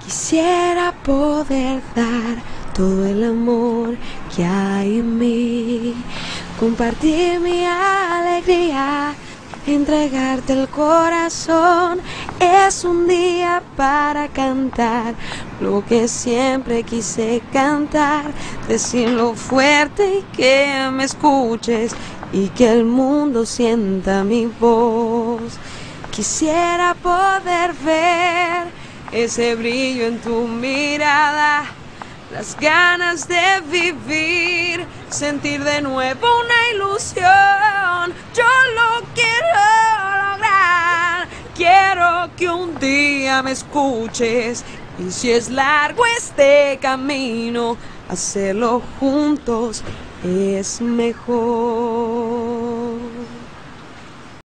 Quisiera poder dar todo el amor que hay en mí, compartir mi alegría, entregarte el corazón. Es un día para cantar lo que siempre quise cantar, decirlo fuerte y que me escuches y que el mundo sienta mi voz. Quisiera poder ver ese brillo en tu mirada, las ganas de vivir, sentir de nuevo una ilusión. Yo lo quiero lograr, quiero que un día me escuches, y si es largo este camino, hacerlo juntos es mejor.